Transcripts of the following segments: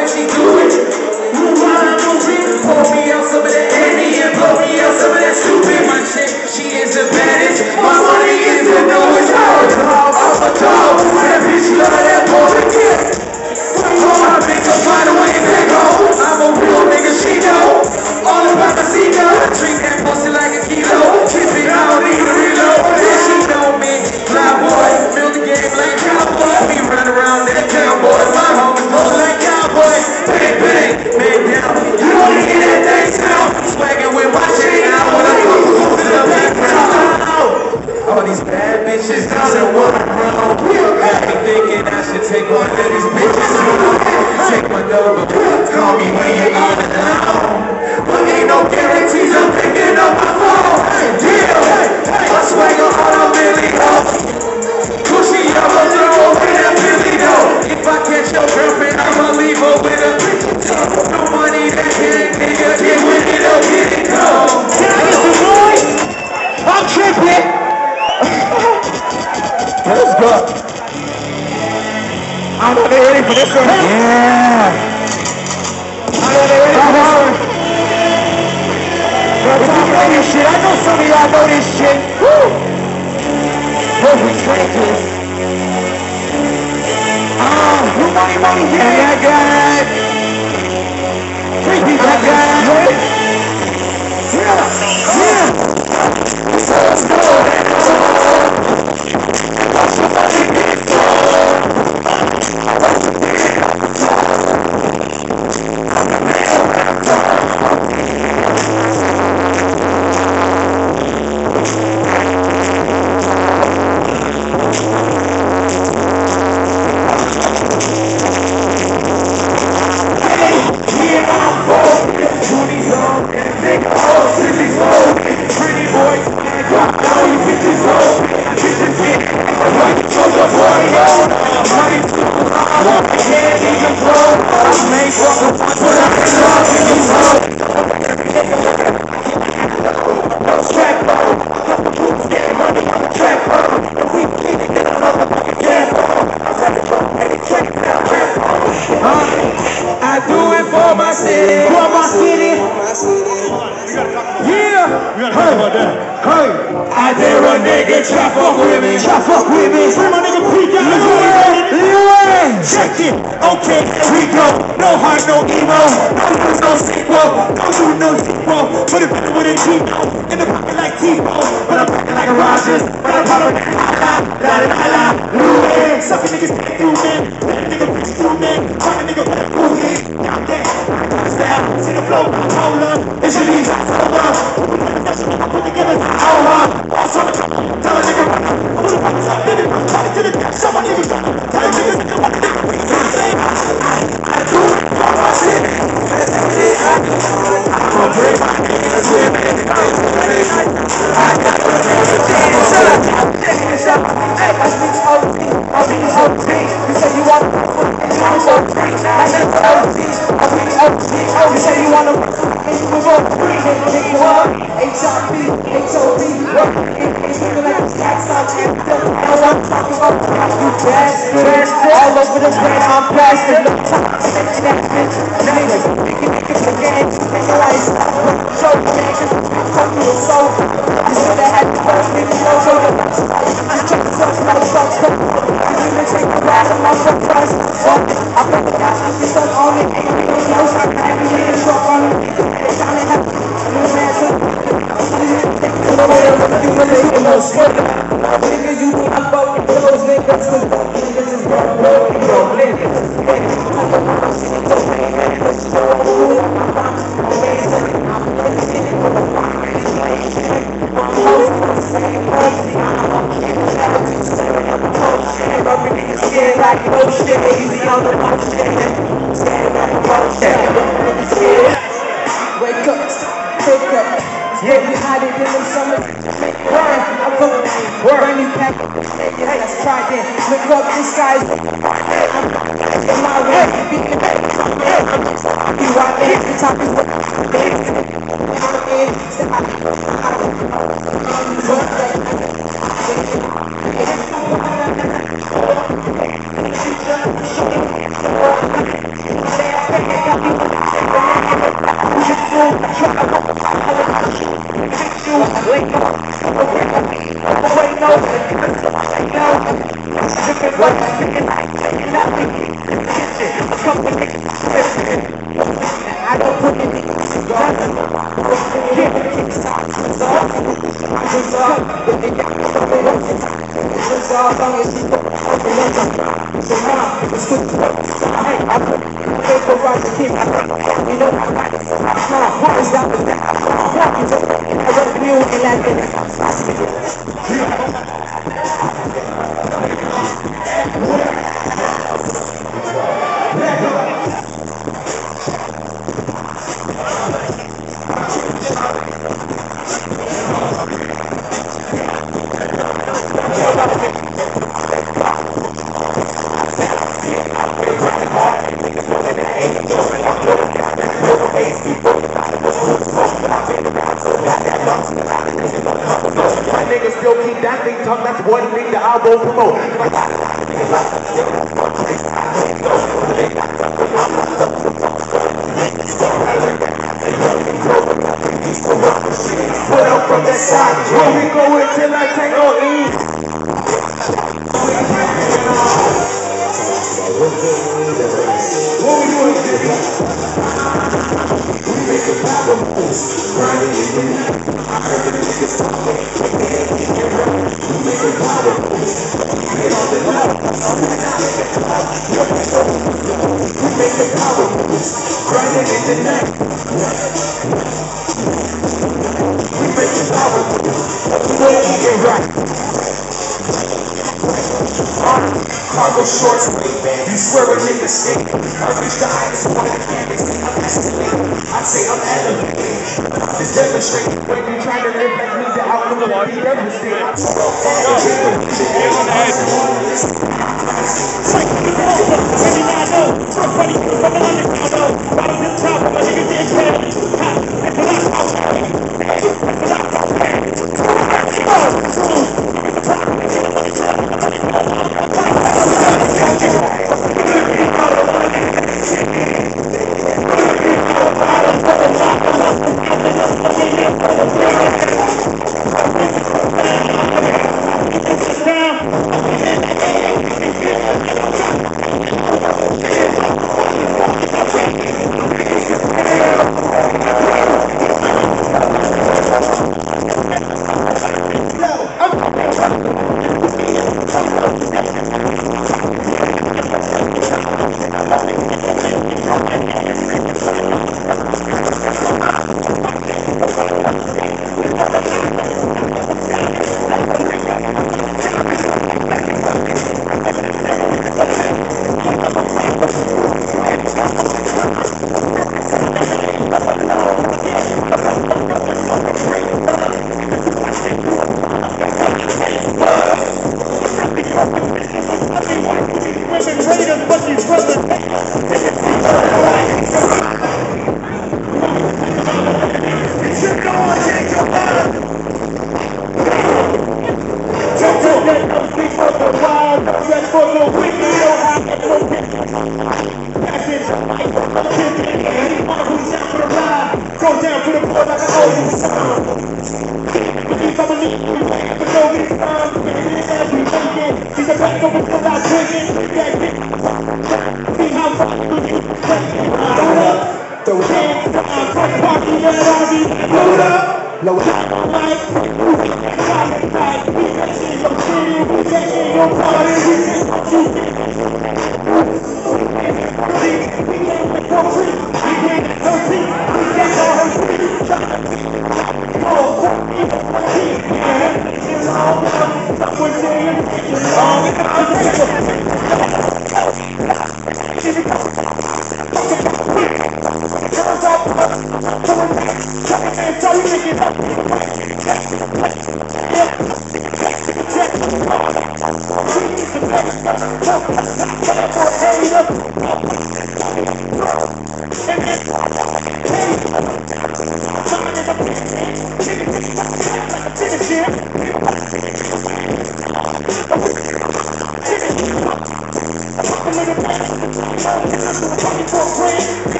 way she do it. Move on, move it. Pour me out some of that Henny and blow me out some of that stupid. My chick, she is the baddest. My money is the newest. I'm a dog. That bitch love that boy again. I think I'll find a way back home. I'm a real nigga, she know. All about the casino. Treat that pussy like a kilo. Keep it, I don't need a reload. Yeah, she know me. Fly boy, build the game like cowboy. We run around that cowboy. My homies roll like cowboys. Bang, bang, man down. You don't hear that thing sound. Swagging with my chain. I wanna go to the background. All these bad bitches doesn't want to run. Got me thinking I should take one of these bitches home. Take my number, call me when you're out and down. But ain't no guarantees I'm picking up my phone. Deal, I swagger hard, I'm really hard. Cushy, I'm a throw with a Billy though. If I catch your girlfriend, I'ma leave her with a no money that can't nigga get with it or get it gone. Can I get the noise? I'm tripping. Let's go. I know they're ready for this one. Yeah. I know they're ready for this one. If you know this shit, I know some of y'all know this shit. Woo! What we train to? You money, yeah, I got it. 3 people, I got it. Yeah. Let's go. I dare a nigga try fuck with me. Free my nigga P down. Check it, okay, here we go. No heart, no emo. No sequel, don't do no sequel. Put it back with a Timo. In the pocket like Tebow. But I'm rockin' like a Rogers. But I'm poppin' like la. Louis. Suckin' niggas get through, man. Nigga bitch through, man. Fuckin' nigga with a booty. Down there, style, see the flow, hold up. It's your knees, hold up. Put together, hold up. Tell a nigga, I'm gonna pop this up, nigga. Pop it to the death, show my niggas. Tell a nigga, what the nigga we can say. I do it for my shit. I'm gonna bring my niggas with me. I got the niggas. Check this out. Hey, I speak OT. You say you want to I'm OT. I never OT. I speak OT. You say you want to move on. Nigga, what? HRP, HOP, work. It's looking like a tax on it. Now I'm talking about you trash. All over the place, I'm blasted. No time. Niggas, the game. Nigga, like, show niggas. Come to the soul. You should have had the first nigga. No joke. I'm trying to touch my shots. You even take the ride of my fuck price. I bet the guys I'm stuck on it. Ain't no close. I can't be in truck on it. It's time to have new man. Nigga, you think I'm fucking those niggas? Niggas is broke, wake up, pick up. Yeah, we hide it in them summers. I'm going brand new pack. Hey, let's try it. Look up, this guy's in my way. Be right there, the top is Niggas still keep that thing tongue, that's one thing that I'll go promote. Put up from that side, where we go until I take no ease. What we doing, Jimmy? We making power moves, grinding in the night. I heard the niggas talking, we making power moves. We on the line, we making power moves, grinding in the night. We making power moves, we're eating right. Cargo shorts, Ray-Ban, you swear a nigga skate. I reach the highest point, can't see I'm escalating. I say I'm elevating. It's demonstrating when you try to live like me, the outcome will be devastating.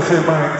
shit, man.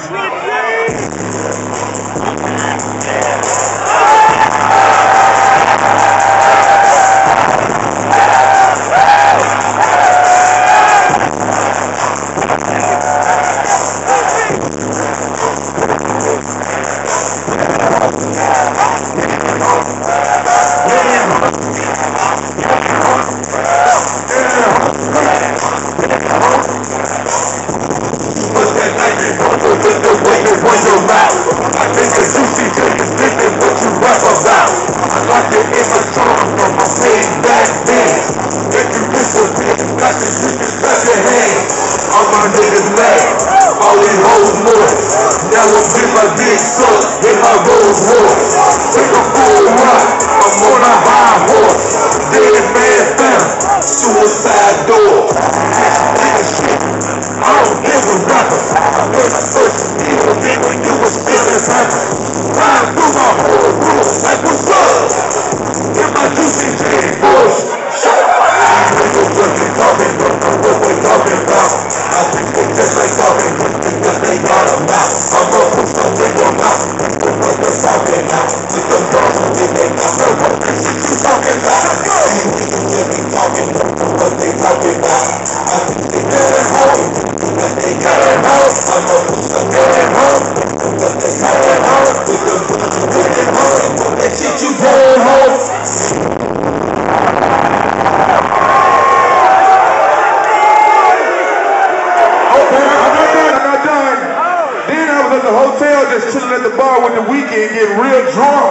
Chilling at the bar with the weekend, getting real drunk.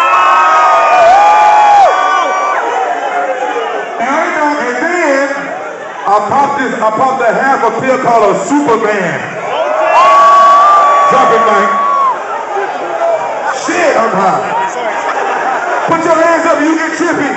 And then I popped a half a pill called a Superman. Drop it, man. Shit, I'm high. Put your hands up, you get trippy.